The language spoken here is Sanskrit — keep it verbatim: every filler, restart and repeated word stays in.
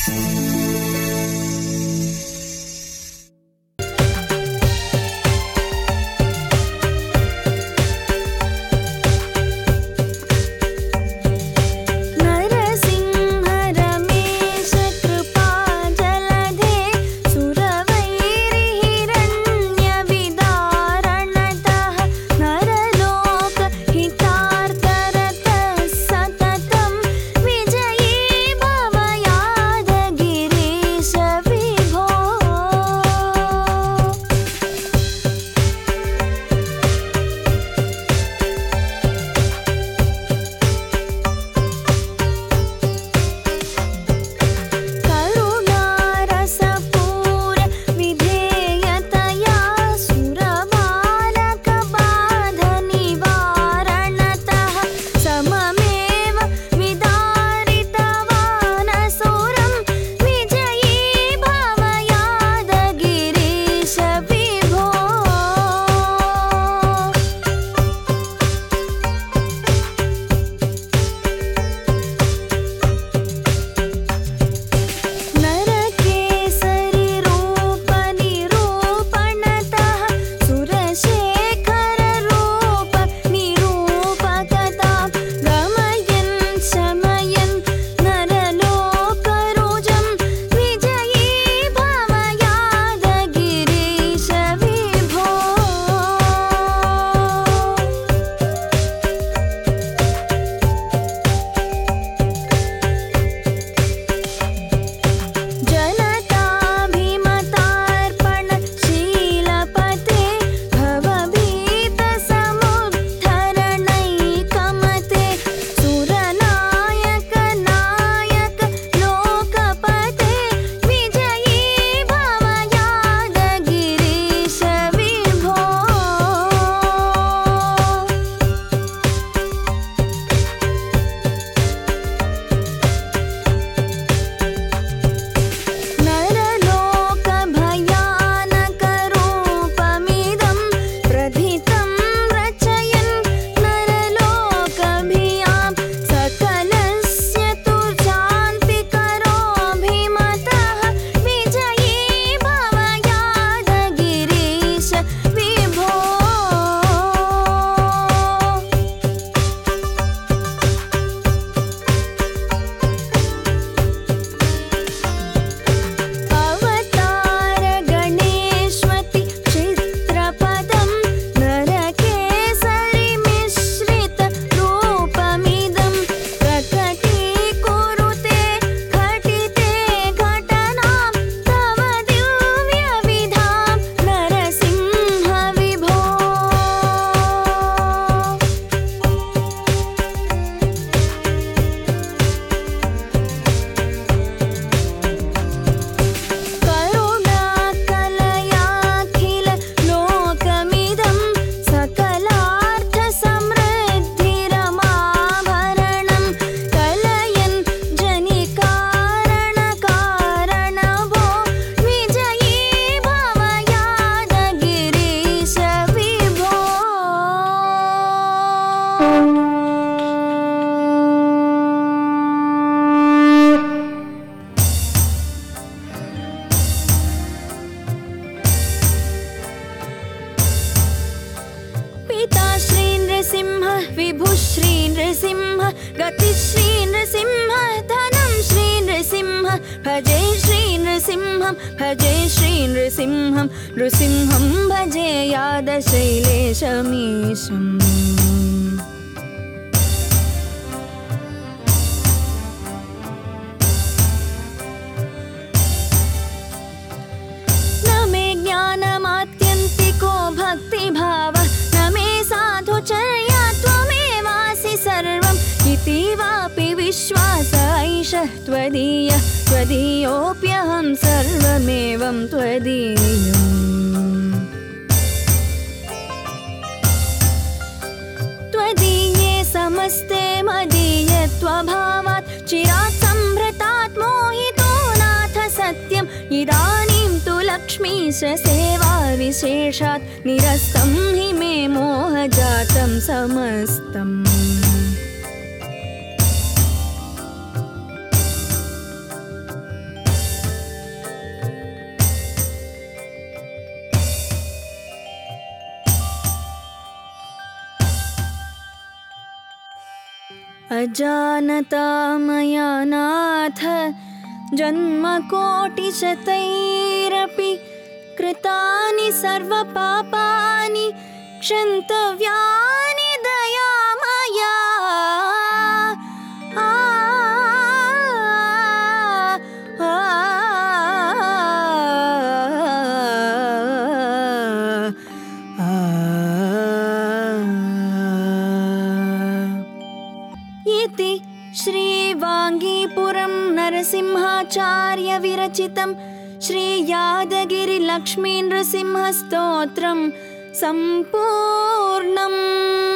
गतिश्री नृसिंह धनं श्री नृसिंह भजे श्री नृसिंहं भजे श्री नृसिंहं नृसिंहं भजे यादशैलेशमीशम् न मे ज्ञानमात्यन्तिको भक्तिभावः न मे साधुचर्या त्वमेवासि सर्वम् इति वापि विश्वास ऐषः त्वदीयः त्वदीयोऽप्यहं सर्वमेवं त्वदीयम् त्वदीये समस्ते मदीयत्वभावात् चिरात् सम्भृतात् मोहितो नाथ सत्यम् इदानीं तु लक्ष्मीश सेवा विशेषात् निरस्तं हि मे मोहजातं समस्तम् अजानता मया नाथ जन्मकोटिशतैरपि कृतानि सर्वपापानि क्षन्तव्यानि दयामया। आ, आ, आ, इति श्रीवाङ्गीपुरं नरसिंहाचार्य विरचितं श्रीयादगिरिलक्ष्मीनृसिंहस्तोत्रं सम्पूर्णम्।